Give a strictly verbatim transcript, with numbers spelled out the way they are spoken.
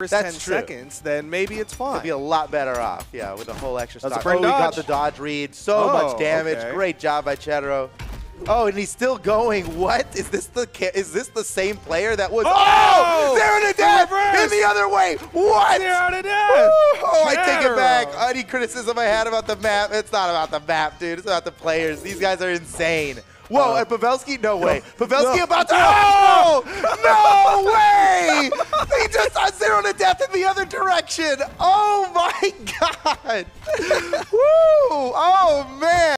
That's ten true. seconds, then maybe it's fine. He'll be a lot better off, yeah, with a whole extra That's a stock. free Oh, he got dodge. the dodge read. So Oh, much damage. okay. Great job by Cedero. Oh, and he's still going. What is this? The is this the same player that was? Oh, oh zero to death in the other way. What? Zero to death. Oh, I take it Cedero. back. Any criticism I had about the map? It's not about the map, dude. It's about the players. These guys are insane. Whoa, Uh, and Pavelski? No way. Pavelski no. about to. Oh, no way! He just got zero to death in the other direction. Oh my God. Woo! Oh man.